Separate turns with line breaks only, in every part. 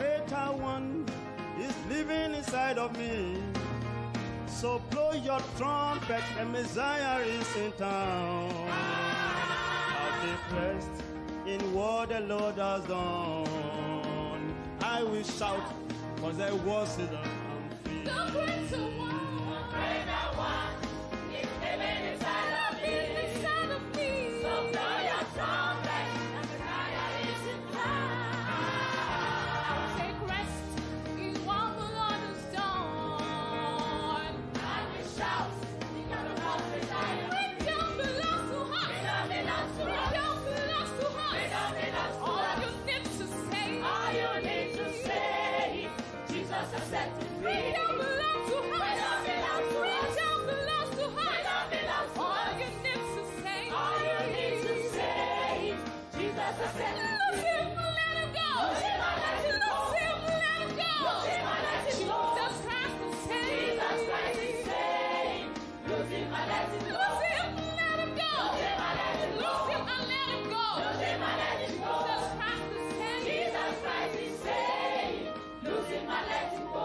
greater one is living inside of me. So blow your trumpet, the Messiah is in town. I'll take rest in what the Lord has done. I will shout, cause I was it I'm free.
The greater one is living inside of me. Inside of me. So blow your trumpet, the Messiah is in town. I'll take rest in what the Lord has done. I will shout, because the Lord is Messiah. Freedom belongs to us. Freedom belongs to us. Freedom belongs to us. Freedom belongs to us. All you need to say. All you need to say. Jesus has set you free. Freedom belongs to us. Freedom belongs to us. Freedom belongs to us. Freedom belongs to us. All you need to say. All you need to say. Jesus has set you free. Lose him, let him go. Lose him, let him go. Lose him, let him go. Lose him, let him go. Jesus Christ the same. Jesus Christ the same. Lose him, let him go. Lose him, let him go. Lose him, let him go. Lose him, let him go. Lose him, let him go. Jesus Christ the same. Jesus Christ the same. Lose him, let him go.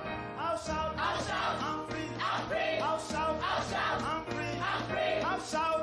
I'll shout, I'm free,
I'm free.
I'll shout,
I'll shout,
I'm free,
I'm free.
I'll shout.